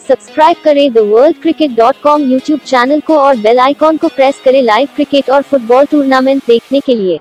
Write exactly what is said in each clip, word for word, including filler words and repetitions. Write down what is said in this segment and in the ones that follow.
Subscribe करें the world cricket dot com YouTube channel को और बेल आइकॉन को प्रेस करें लाइव क्रिकेट और फुटबॉल टूर्नामेंट देखने के लिए।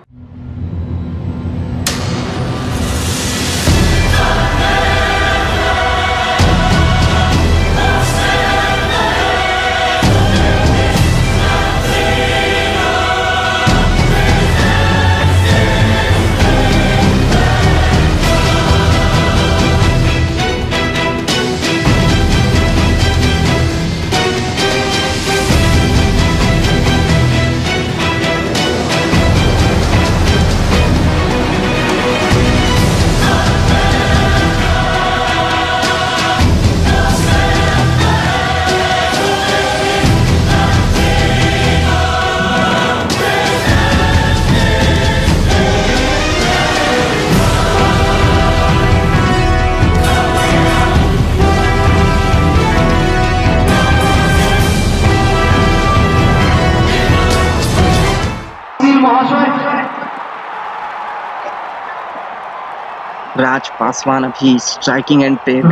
राज पासवान अभी स्ट्राइकिंग एंड पे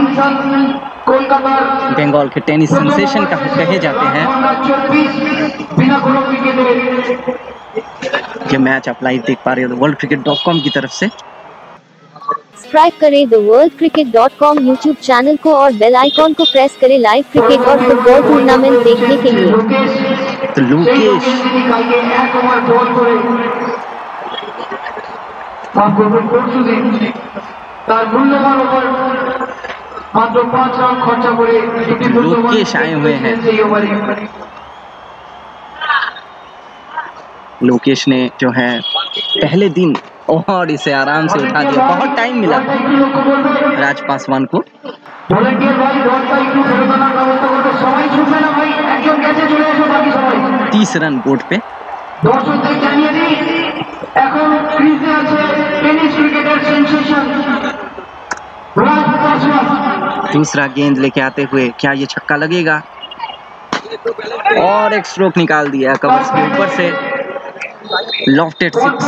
बंगाल के टेनिस सेंसेशन का कहे जाते हैं। ये मैच आप लाइव देख पा रहे हो वर्ल्ड क्रिकेट डॉट कॉम की तरफ से। सब्सक्राइब करें the world cricket dot com YouTube channel को और बेल आइकॉन को प्रेस करें लाइव क्रिकेट और फुटबॉल टूर्नामेंट देखने के लिए। तो लोकेश लोकेश आए हुए हैं। लोकेश ने जो है पहले दिन और इसे आराम से उठा दिया। बहुत टाइम मिला राज पासवान को। तीस रन बोर्ड पे। दूसरा गेंद लेके आते हुए क्या ये छक्का लगेगा? और एक स्ट्रोक निकाल दिया कवर्स के ऊपर से। Lofted six.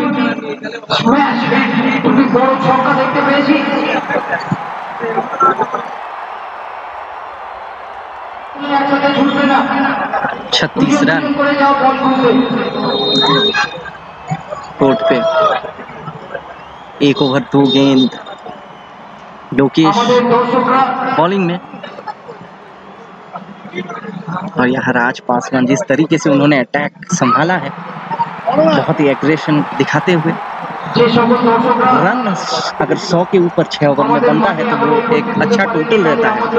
छत्तीस रन कोर्ट पे। एक ओवर दो गेंद। लोकेश बॉलिंग में और यहाँ राज पासवान जिस तरीके से उन्होंने अटैक संभाला है, बहुत ही एग्रेशन दिखाते हुए। रन अगर सौ के ऊपर छह ओवर में बनता है तो वो एक अच्छा टोटल रहता है।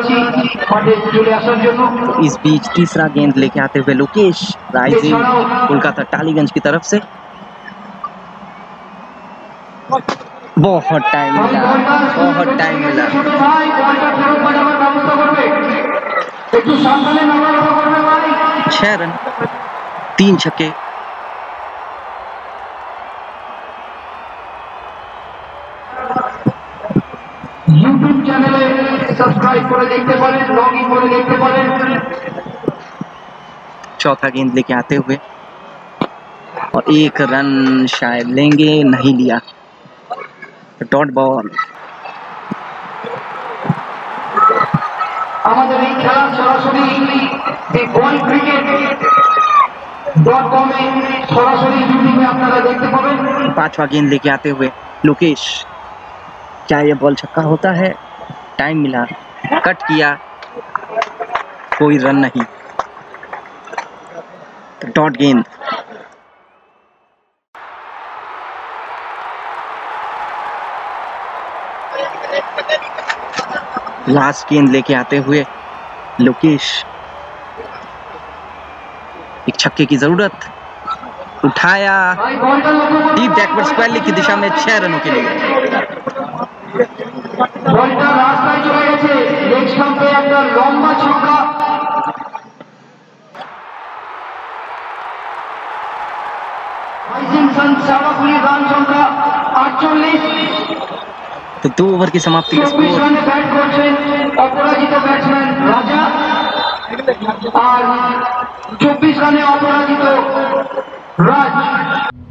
तो इस बीच तीसरा गेंद लेके आते हुए लोकेश राइजिंग कोलकाता टालीगंज की तरफ से। बहुत टाइम मिला, बहुत टाइम मिला। छह रन, तीन छक्के। यूट्यूब चैनले सब्सक्राइब করে দেখতে পারেন, লগ ইন করে দেখতে পারেন। चौथा गेंद लेके आते हुए और एक रन शायद लेंगे, नहीं लिया। Dot ball. আমাদের এই খেলা সরাসরি এই ওয়ার্ল্ড ক্রিকেট ডট কম এ সরাসরি ইউটিউবে আপনারা দেখতে পাবেন। पांचवा गेंद लेके आते हुए लोकेश, क्या ये बॉल छक्का होता है? टाइम मिला, कट किया, कोई रन नहीं। तो डॉट गेंद। लास्ट गेंद लेके आते हुए लोकेश, एक छक्के की जरूरत। उठाया डीप बैकवर्ड स्क्वायर लेग की दिशा में छह रनों के लिए। বলটা রাস্তায় চলে গেছে, লেগ স্টাম্পে একটা লম্বা ছক্কা। রাইজিং सन शेओराफुली রান সংখ্যা আটচল্লিশ। तो दो ओवर की समाप्ति का स्कोर। রানে ব্যাট করছেন অপরাজিত ব্যাটসম্যান রাজা আর চব্বিশ রানে অপরাজিত রাজ।